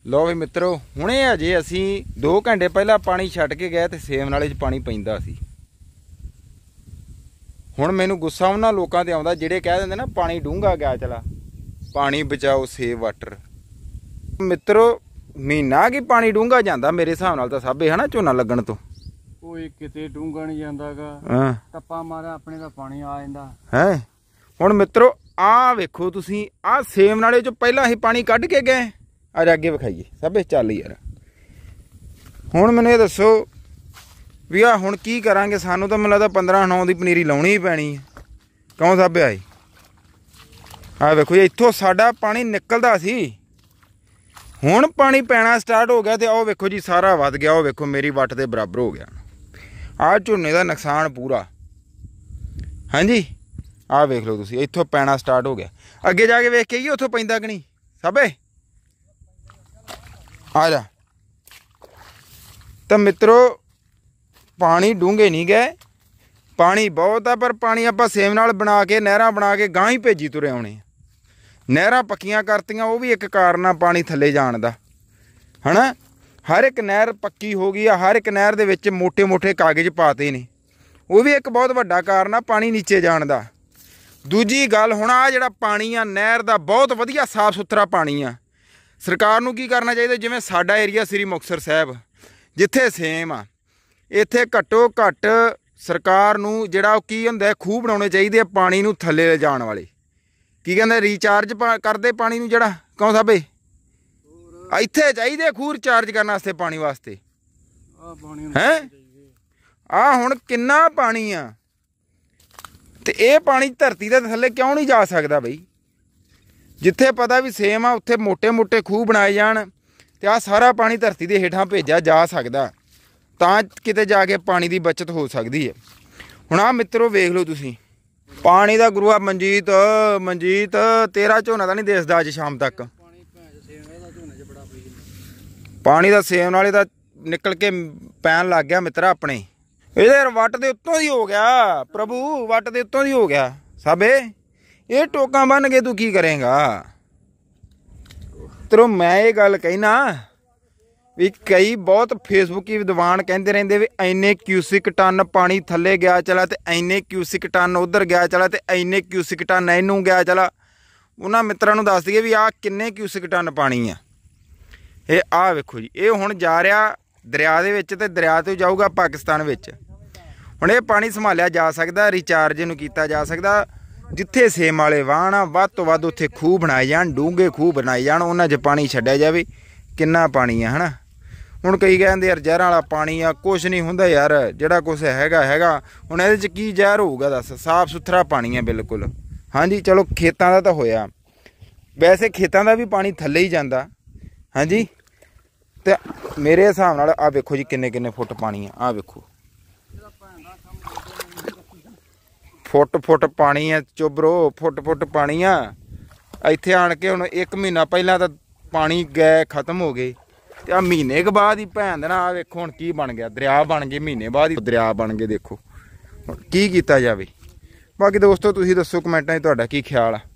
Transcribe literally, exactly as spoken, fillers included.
लो भी मित्रों हुणे अजे असी दो घंटे पहला पानी छड्ड के गए तो सेम नाले च पानी पैंदा सी। हुण मैनूं गुस्सा उन्हां लोकां ते आउंदा जिहड़े कह दिंदे ना पानी डूंगा गया चला, पानी बचाओ सेव वाटर। मित्रों महीना की पानी डूंगा जांदा मेरे हिसाब नाल तां साबे है ना झोना लगण तो कोई किते डूंगा नहीं जांदागा। हां टप्पा मारा अपने दा पानी आ जांदा है। हुण मित्रों आ वेखो तुसीं आ सेम नाले चों पहला ही पानी कढ के गए। अज अगे विखाइए सब चल यार। हुण मैनूं ये दसो भी आ हुण की करांगे? सानूं तां मैनूं लगदा पंद्रह नौ की पनीरी लाउणी ही पैनी है। क्यों साबे आई आ वेखो जी इत्थों साडा पानी निकलदा सी, हुण पानी पैना स्टार्ट हो गया तो आओ वेखो जी सारा वध गया। ओ वेखो मेरी वट के बराबर हो गया। आ झोने का नुकसान पूरा। हाँ जी आ वेख लो तुसीं इत्थों पैना स्टार्ट हो गया। अगे जाके वेख के उत्थों पैंदा कि नहीं साबे आ जा। तो मित्रों पानी डूंगे नहीं गए, पानी बहुत है पर पानी आपां सेम नाल बना के नहरां बना के गांह ही भेजी तुरे आउणे। नहरां पक्कियां करतियां वो भी एक कारण आ पानी थल्ले जाण दा है ना। हर एक नहर पक्की हो गई है, हर एक नहर दे विच मोटे मोटे कागज़ पाते ने, वो भी एक बहुत वड्डा कारण आ पानी नीचे जाण दा। दूजी गल हुण आ जिहड़ा पानी आ नहर दा बहुत वधिया साफ सुथरा पानी आ। सरकार नूं की करना चाहिए जिवें साडा एरिया श्री मुक्तसर साहब जिथे सेम आ इत्थे घट्टो घट्ट सरकार नूं जिहड़ा की हुंदा खूह बनाउणे चाहिए पानी नूं थल्ले ले जाण वाले। की कहंदे रिचार्ज करदे पानी नूं जिहड़ा क्यों साबे इत्थे चाहिए खूह रिचार्ज करने वास्ते पानी वास्ते हैं। आ हुण किन्ना पानी आ ते ये पानी धरती दे थल्ले क्यों नहीं जा सकदा बई? जिथे पता भी सेम आ उत्थे मोटे मोटे खूह बनाए जाण ते आ सारा पानी धरती दे हेठां भेजा जा सकदा तां किते जाके पानी की बचत हो सकती है। हुण आ मित्रों वेख लो तुसीं पानी दा गुरुआ मनजीत मनजीत तेरा झोना तां नहीं दिसदा अज शाम तक। पानी दा सेम नाले दा निकल के पैन लग गया मित्रा अपने। इहदे वट दे उत्तों दी हो गया प्रभु, वट दे उत्तों दी हो गया साबे। ये टोका बन के तू की करेगा? तेरो मैं ये गल कहना भी कई बहुत फेसबुक की विद्वान कहते रहते भी इन्ने क्यूसिक टन पानी थल्ले गया चला तो इन्ने क्यूसिक टन उधर गया चला तो इन्ने क्यूसिक टन इनू गया चला। उन्होंने मित्रों को दस दिए भी आ किन्ने क्यूसिक टन पानी आ। ये आ वेखो जी ये हुण जा रहा दरिया दे विच ते दरिया तो जाऊगा पाकिस्तान विच। हुण ये पानी संभालिया जा सकदा, रिचार्ज नूं कीता जा सकदा। जिथे सेम वाले वाहन आ वध तो वध उत्थे खूह बनाए जाण, डूंगे खूह बनाए जाण, उन्हां च पानी छड्डिया जावे। किन्ना पानी आ है ना। हुण कई कहंदे यार जहरां वाला पानी आ, कुछ नहीं हुंदा यार, जिहड़ा कुछ हैगा हैगा। हुण इहदे च की जहर होऊगा दस? साफ सुथरा पानी है बिल्कुल। हाँ जी चलो खेतां दा तां होया, वैसे खेतां दा भी पानी थल्ले ही जांदा। हाँ जी ते मेरे हिसाब नाल आ वेखो जी किन्ने किन्ने फुट पानी आ। आ वेखो फुट फुट पानी है चुबरो, फुट फुट पानी आ। इत्थे आण के हुण एक महीना पहला तो पानी गए खत्म हो गए ते आ महीने के बाद ही भैन दे ना आ वेखो हुण की बन गया, दरिया बन गए। महीने बाद ही दरिया बन गए। देखो की कीता जावे। बाकी दोस्तों तुसीं दस्सो कमेंटां 'च तुहाडा की ख्याल आ।